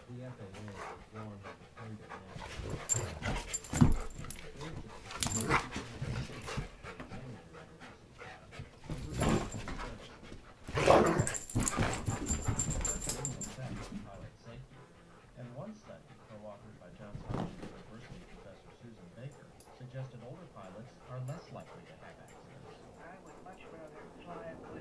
The FAA warned that the plane pilot safety. And one study, co-authored by Johns Hopkins University professor Susan Baker, suggested older pilots are less likely to have accidents. I would much rather fly a